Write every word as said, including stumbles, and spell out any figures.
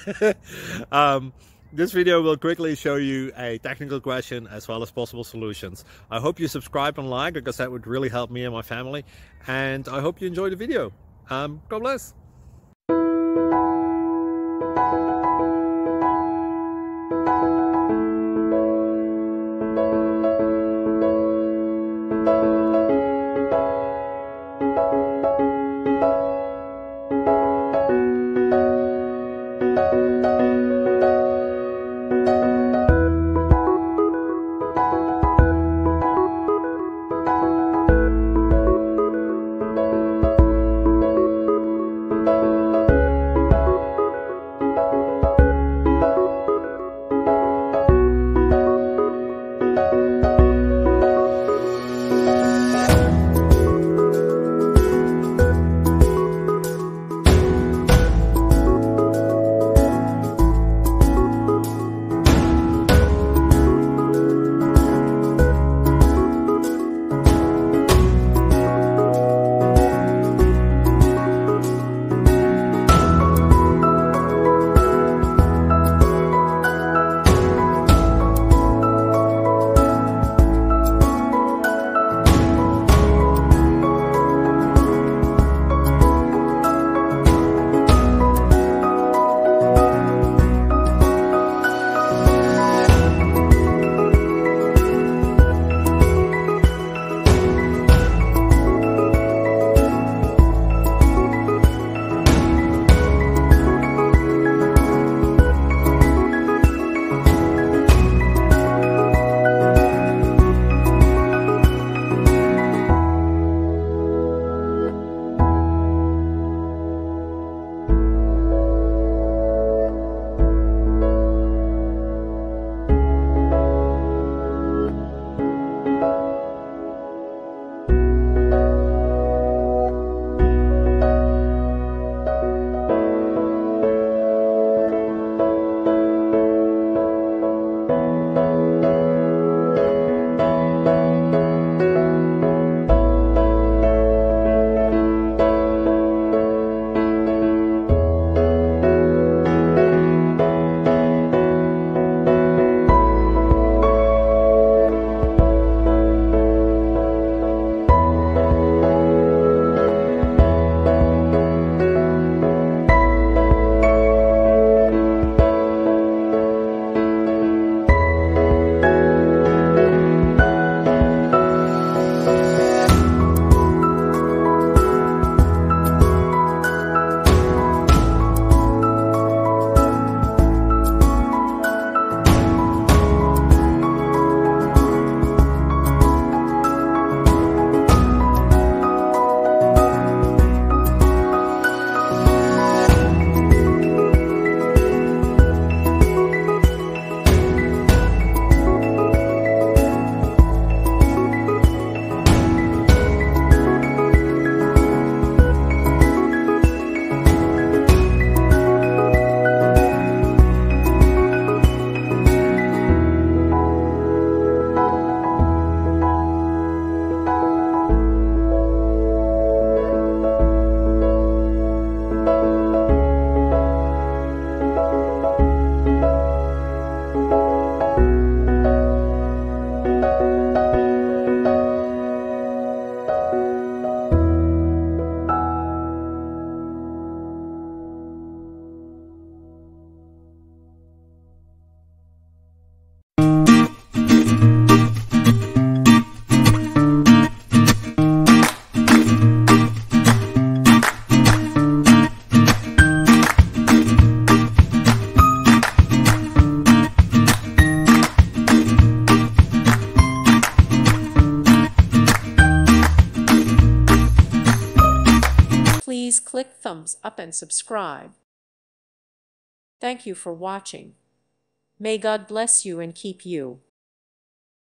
um, this video will quickly show you a technical question as well as possible solutions. I hope you subscribe and like, because that would really help me and my family. And I hope you enjoy the video. Um, God bless. Please click thumbs up and subscribe. Thank you for watching. May God bless you and keep you.